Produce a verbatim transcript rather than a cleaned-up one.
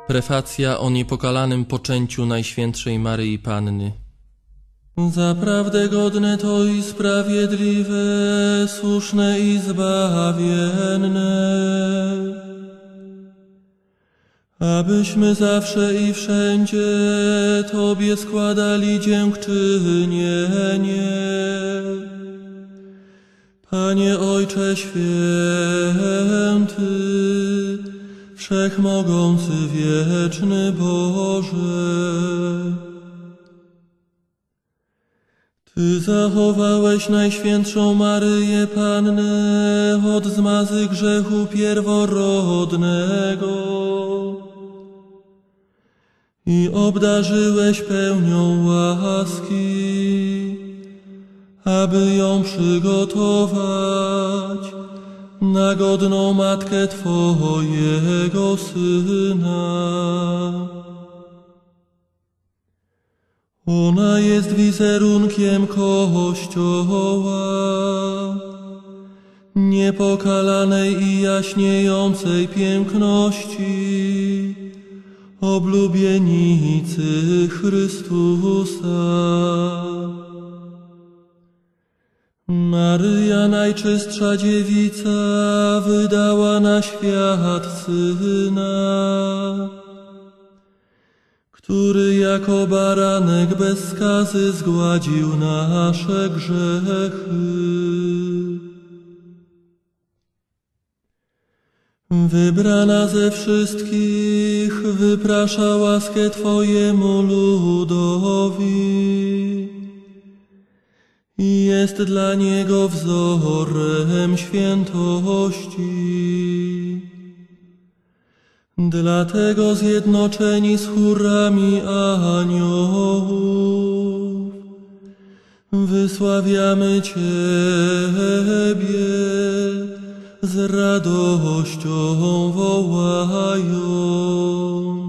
Prefacja o niepokalanym poczęciu Najświętszej Maryi Panny. Zaprawdę godne to i sprawiedliwe, słuszne i zbawienne, abyśmy zawsze i wszędzie Tobie składali dziękczynienie. Panie Ojcze Święty, Wszechmogący wieczny Boże, Ty zachowałeś Najświętszą Maryję Pannę od zmazy grzechu pierworodnego i obdarzyłeś pełnią łaski, aby ją przygotować na godną matkę Twojego Syna. Ona jest wizerunkiem Kościoła, niepokalanej i jaśniejącej piękności, oblubienicy Chrystusa. Maryja, najczystsza dziewica, wydała na świat Syna, który jako baranek bez skazy zgładził nasze grzechy. Wybrana ze wszystkich, wyprasza łaskę Twojemu ludowi i jest dla niego wzorem świętości. Dlatego zjednoczeni z chórami aniołów wysławiamy Ciebie, z radością wołając: